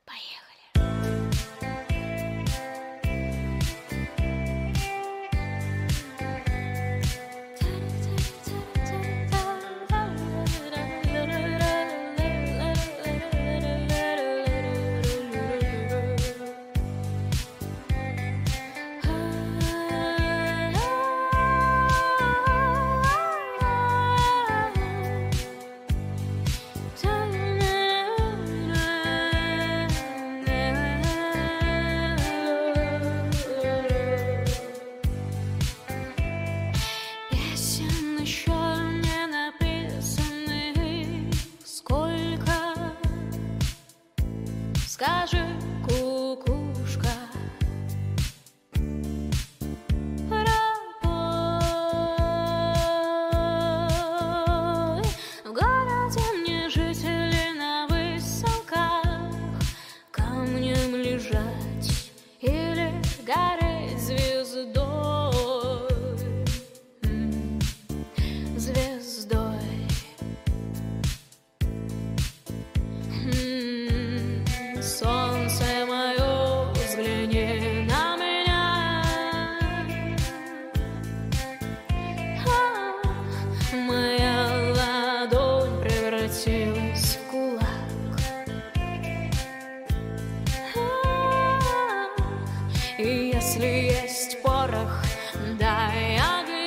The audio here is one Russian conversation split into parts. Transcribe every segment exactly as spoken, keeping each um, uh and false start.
Скажи, кукушка, рапой. В городе мне жители на высоках, камнем лежать или гореть звездой, звездой. Солнце мое, взгляни на меня. А, моя ладонь превратилась в кулак. А, и если есть порох, дай огня.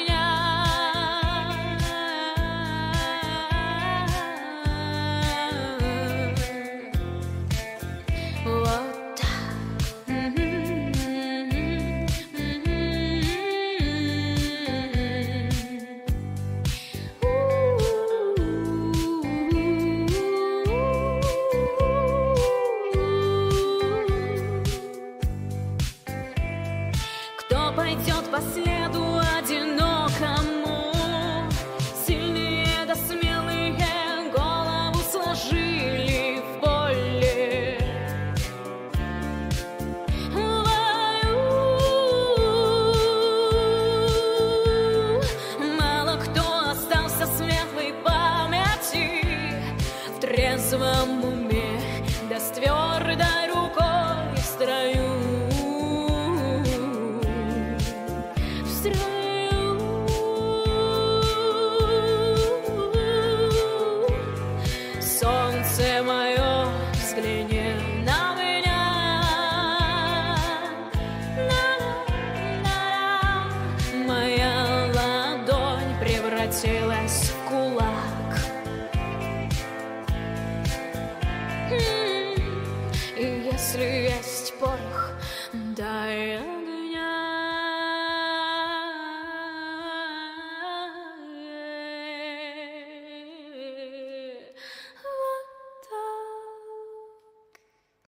Вот так. Кто пойдет по следу одинокому? Сильные да смелые голову сложили в поле. Мало кто остался светлой памяти, в трезвом уме, да с твердой рукой в строю, в строю. Солнце мое, взгляни на меня. Моя ладонь превратилась в кулак. И если есть порох, дай